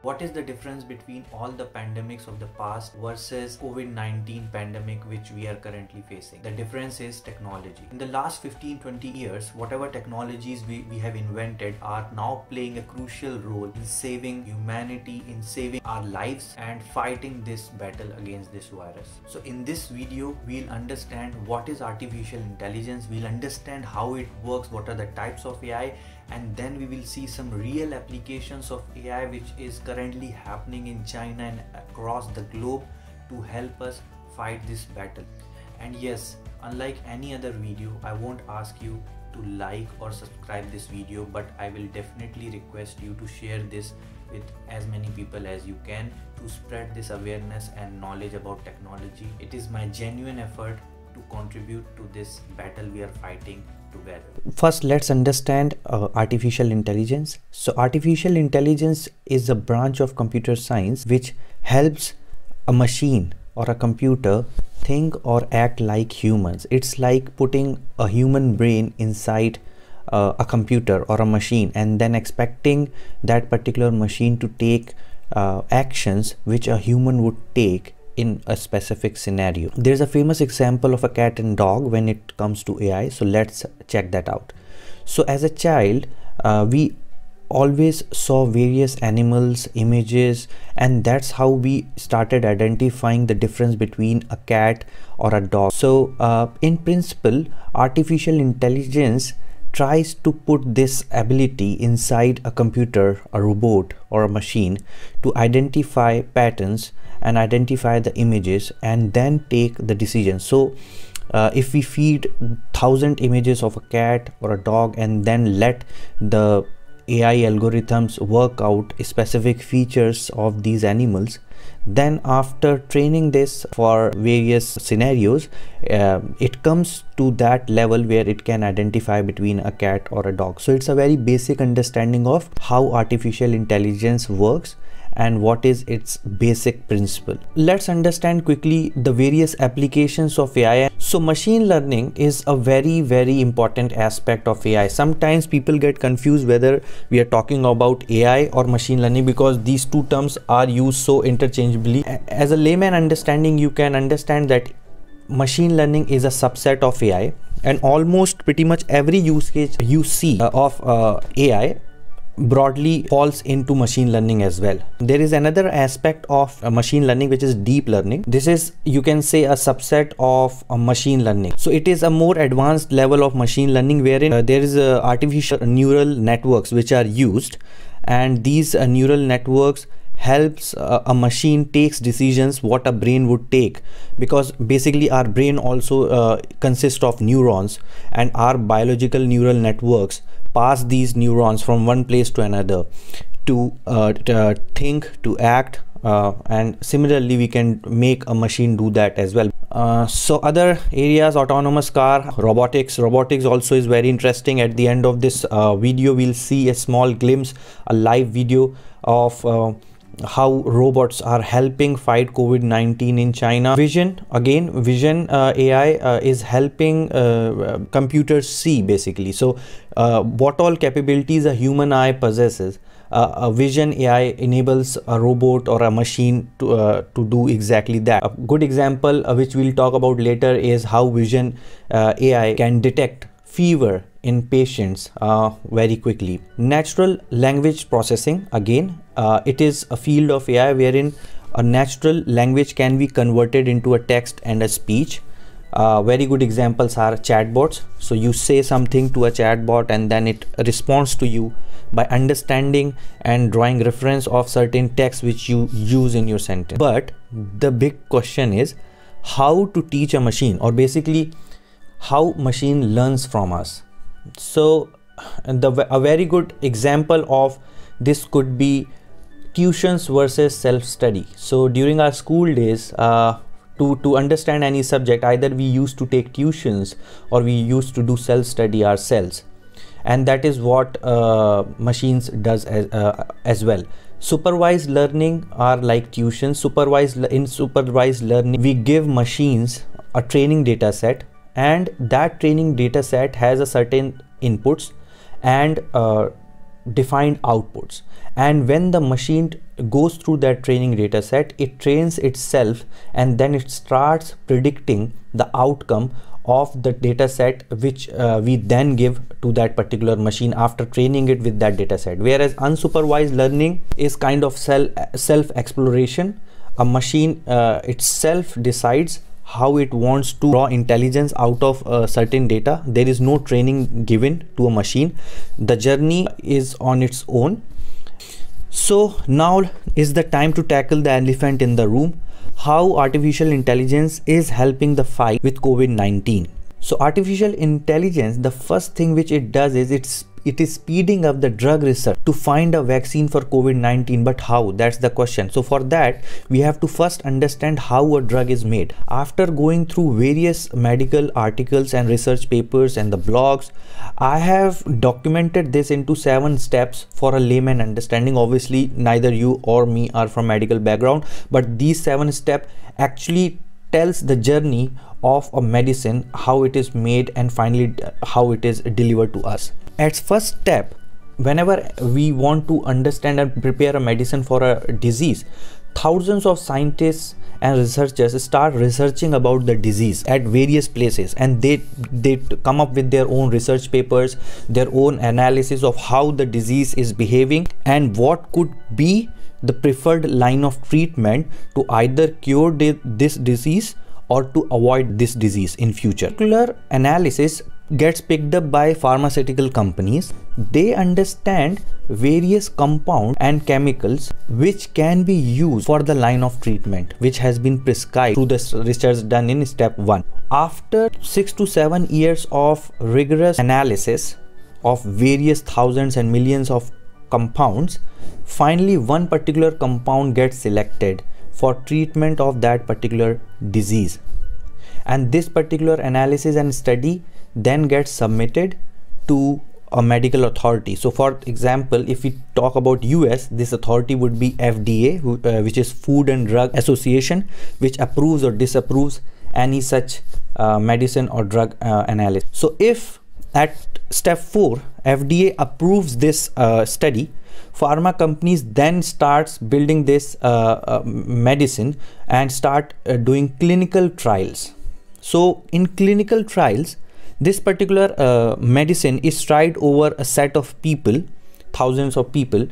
What is the difference between all the pandemics of the past versus COVID-19 pandemic which we are currently facing? The difference is technology. In the last 15-20 years, whatever technologies we have invented are now playing a crucial role in saving humanity, in saving our lives and fighting this battle against this virus. So in this video, we'll understand what is artificial intelligence, we'll understand how it works, what are the types of AI, and then we will see some real applications of AI which is currently happening in China and across the globe to help us fight this battle. And yes, unlike any other video, I won't ask you to like or subscribe this video, but I will definitely request you to share this with as many people as you can to spread this awareness and knowledge about technology. It is my genuine effort to contribute to this battle we are fighting together. First, let's understand artificial intelligence. So artificial intelligence is a branch of computer science which helps a machine or a computer think or act like humans. It's like putting a human brain inside a computer or a machine and then expecting that particular machine to take actions which a human would take in a specific scenario. There's a famous example of a cat and dog when it comes to AI, so let's check that out. So as a child, we always saw various animals, images, and that's how we started identifying the difference between a cat or a dog. So in principle, artificial intelligence tries to put this ability inside a computer, a robot, or a machine to identify patterns and identify the images and then take the decision. So if we feed 1,000 images of a cat or a dog and then let the AI algorithms work out specific features of these animals, then after training this for various scenarios, it comes to that level where it can identify between a cat or a dog. So it's a very basic understanding of how artificial intelligence works and what is its basic principle. Let's understand quickly the various applications of AI. So machine learning is a very important aspect of AI. Sometimes people get confused whether we are talking about AI or machine learning because these two terms are used so interchangeably. As a layman understanding, you can understand that machine learning is a subset of AI, and almost pretty much every use case you see of AI broadly falls into machine learning as well. There is another aspect of machine learning which is deep learning. This is, you can say, a subset of machine learning. So it is a more advanced level of machine learning wherein there is artificial neural networks which are used, and these neural networks helps a machine takes decisions what a brain would take, because basically our brain also consists of neurons, and our biological neural networks pass these neurons from one place to another to think, to act, and similarly we can make a machine do that as well. So other areas, autonomous car, robotics also is very interesting. At the end of this video we'll see a small glimpse, a live video of how robots are helping fight COVID-19 in China. Vision AI is helping computers see, basically. So what all capabilities a human eye possesses, a vision AI enables a robot or a machine to do exactly that. A good example which we'll talk about later is how vision AI can detect fever in patients very quickly. Natural language processing, again, it is a field of AI wherein a natural language can be converted into a text and a speech. Very good examples are chatbots. So you say something to a chatbot and then it responds to you by understanding and drawing reference of certain text which you use in your sentence. But the big question is how to teach a machine, or basically how machine learns from us. So a very good example of this could be tuitions versus self-study. So during our school days, to understand any subject, either we used to take tuitions or we used to do self-study ourselves, and that is what machines does as well. Supervised learning are like tuition. In supervised learning, we give machines a training data set, and that training data set has a certain inputs, and defined outputs, and when the machine goes through that training data set, it trains itself, and then it starts predicting the outcome of the data set which we then give to that particular machine after training it with that data set. Whereas unsupervised learning is kind of self exploration. A machine itself decides how it wants to draw intelligence out of certain data. There is no training given to a machine. The journey is on its own. So now is the time to tackle the elephant in the room: how artificial intelligence is helping the fight with COVID-19. So artificial intelligence, the first thing which it does is it is speeding up the drug research to find a vaccine for COVID-19. But how? That's the question. So for that, we have to first understand how a drug is made. After going through various medical articles and research papers and the blogs, I have documented this into 7 steps for a layman understanding. Obviously, neither you or me are from medical background, but these 7 steps actually tells the journey of a medicine, how it is made, and finally how it is delivered to us. At first step, whenever we want to understand and prepare a medicine for a disease, thousands of scientists and researchers start researching about the disease at various places, and they come up with their own research papers, their own analysis of how the disease is behaving and what could be the preferred line of treatment to either cure this disease or to avoid this disease in future. Particular analysis gets picked up by pharmaceutical companies. They understand various compounds and chemicals which can be used for the line of treatment which has been prescribed through the research done in step 1. After 6 to 7 years of rigorous analysis of various thousands and millions of compounds, finally one particular compound gets selected for treatment of that particular disease, and this particular analysis and study then gets submitted to a medical authority. So for example, if we talk about US, this authority would be FDA, which is Food and Drug Association, which approves or disapproves any such medicine or drug analysis. So if at step 4 FDA approves this study, pharma companies then starts building this medicine and start doing clinical trials. So in clinical trials, this particular medicine is tried over a set of people, thousands of people,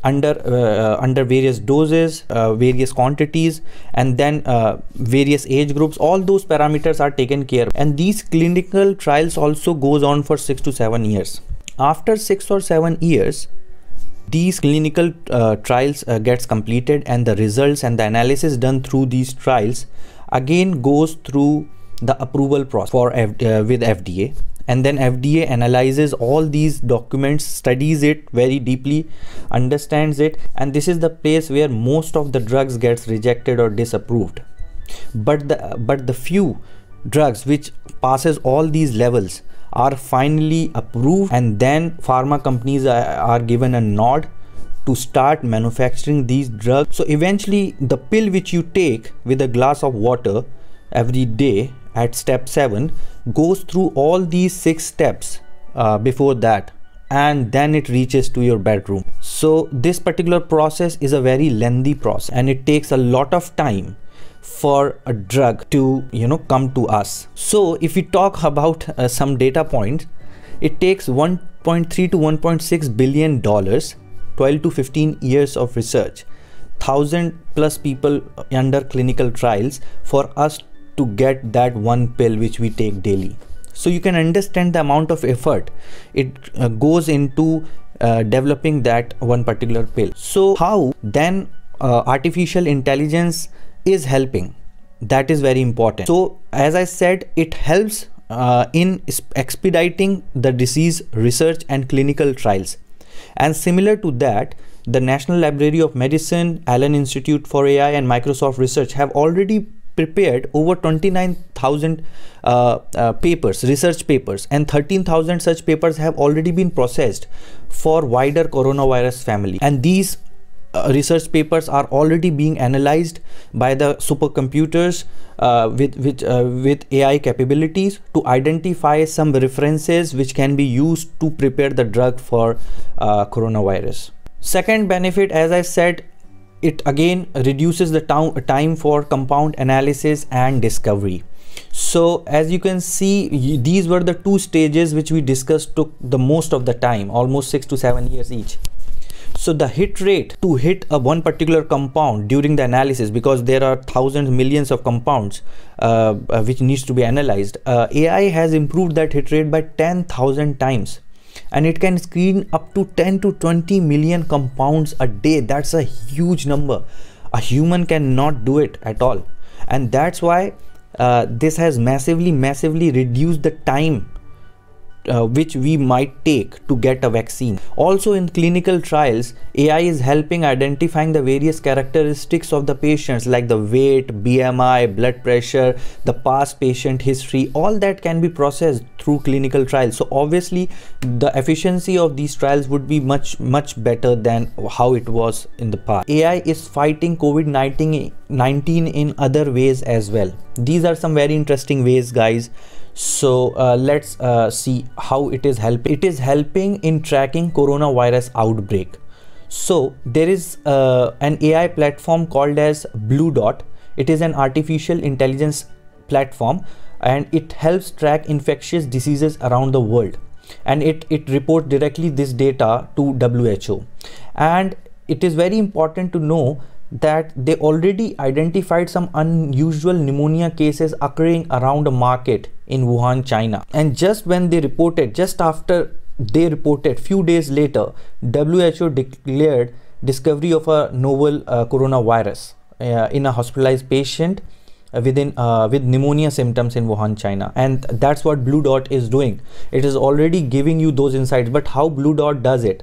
under various doses, various quantities, and then various age groups. All those parameters are taken care of, and these clinical trials also goes on for 6 to 7 years. After 6 or 7 years, these clinical trials gets completed, and the results and the analysis done through these trials again goes through the approval process with FDA, and then FDA analyzes all these documents, studies it very deeply, understands it, and this is the place where most of the drugs gets rejected or disapproved. But the few drugs which passes all these levels are finally approved, and then pharma companies are given a nod to start manufacturing these drugs. So eventually the pill which you take with a glass of water every day at step 7 goes through all these 6 steps before that, and then it reaches to your bedroom. So this particular process is a very lengthy process, and it takes a lot of time for a drug to come to us. So if we talk about some data points, it takes 1.3 to 1.6 billion dollars, 12 to 15 years of research, 1,000+ people under clinical trials for us to get that one pill which we take daily. So you can understand the amount of effort it goes into developing that one particular pill. So how then artificial intelligence is helping? That is very important. So as I said, it helps in expediting the disease research and clinical trials. And similar to that, the National Library of Medicine, Allen Institute for AI, and Microsoft Research have already prepared over 29,000 research papers, and 13,000 such papers have already been processed for wider coronavirus family. And these research papers are already being analyzed by the supercomputers with AI capabilities to identify some references which can be used to prepare the drug for coronavirus. Second benefit, as I said, it again reduces the time for compound analysis and discovery. So as you can see, these were the two stages which we discussed took the most of the time, almost 6 to 7 years each. So the hit rate to hit one particular compound during the analysis, because there are thousands, millions of compounds which needs to be analyzed, AI has improved that hit rate by 10,000 times, and it can screen up to 10 to 20 million compounds a day. That's a huge number. A human cannot do it at all, and that's why this has massively reduced the time which we might take to get a vaccine. Also in clinical trials, AI is helping identifying the various characteristics of the patients, like the weight, BMI, blood pressure, the past patient history. All that can be processed through clinical trials. So obviously the efficiency of these trials would be much better than how it was in the past. AI is fighting COVID-19 in other ways as well. These are some very interesting ways, guys. So let's see how it is helping. It is helping in tracking coronavirus outbreak. So there is an AI platform called as Blue Dot. It is an artificial intelligence platform, and it helps track infectious diseases around the world, and it reports directly this data to WHO. And it is very important to know that they already identified some unusual pneumonia cases occurring around a market in Wuhan, China. And just when they reported, just after they reported, few days later, WHO declared discovery of a novel coronavirus in a hospitalized patient with pneumonia symptoms in Wuhan, China. And that's what Blue Dot is doing. It is already giving you those insights. But how Blue Dot does it?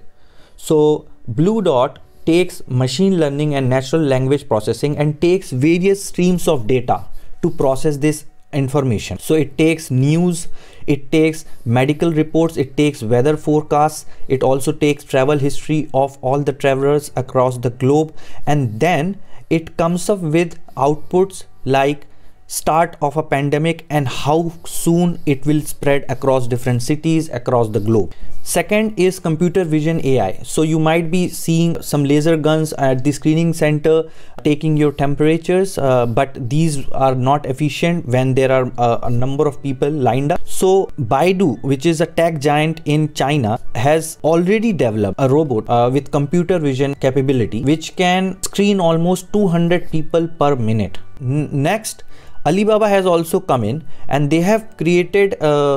So Blue Dot takes machine learning and natural language processing and takes various streams of data to process this information. So it takes news, it takes medical reports, it takes weather forecasts, it also takes travel history of all the travelers across the globe, and then it comes up with outputs like start of a pandemic and how soon it will spread across different cities across the globe. Second is computer vision AI. So you might be seeing some laser guns at the screening center taking your temperatures, but these are not efficient when there are a number of people lined up. So Baidu, which is a tech giant in China, has already developed a robot with computer vision capability, which can screen almost 200 people per minute. Next, Alibaba has also come in, and they have created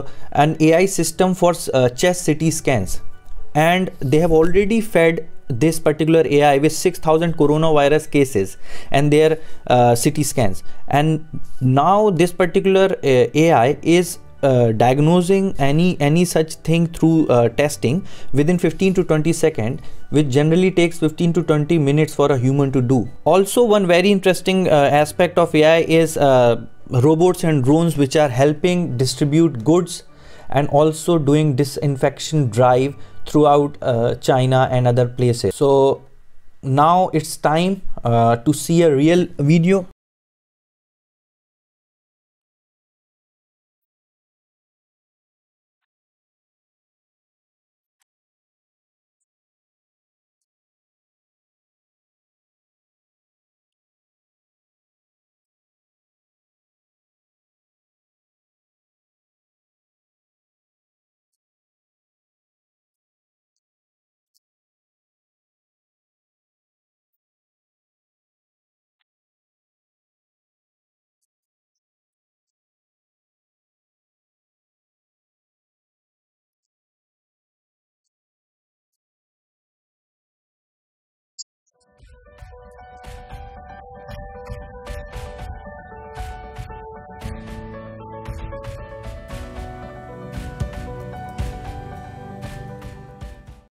an AI system for chest CT scans, and they have already fed this particular AI with 6,000 coronavirus cases and their CT scans. And now this particular AI is diagnosing any such thing through testing within 15 to 20 seconds, which generally takes 15 to 20 minutes for a human to do. Also, one very interesting aspect of AI is robots and drones, which are helping distribute goods and also doing disinfection drive throughout China and other places. So now it's time to see a real video.